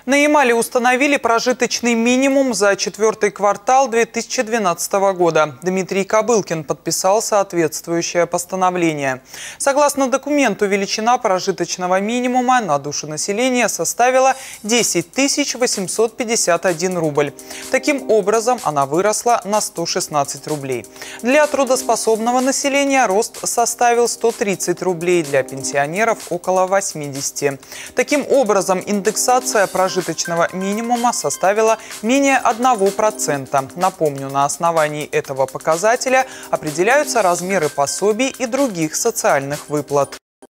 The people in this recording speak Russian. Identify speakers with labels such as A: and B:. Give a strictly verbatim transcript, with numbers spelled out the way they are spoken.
A: На Ямале установили прожиточный минимум за четвертый квартал две тысячи двенадцатого года. Дмитрий Кобылкин подписал соответствующее постановление. Согласно документу, величина прожиточного минимума на душу населения составила десять тысяч восемьсот пятьдесят один рубль. Таким образом, она выросла на сто шестнадцать рублей. Для трудоспособного населения рост составил сто тридцать рублей, для пенсионеров – около восьмидесяти. Таким образом, индексация прожиточного минимума составила менее одного процента. Напомню, на основании этого показателя определяются размеры пособий и других социальных выплат.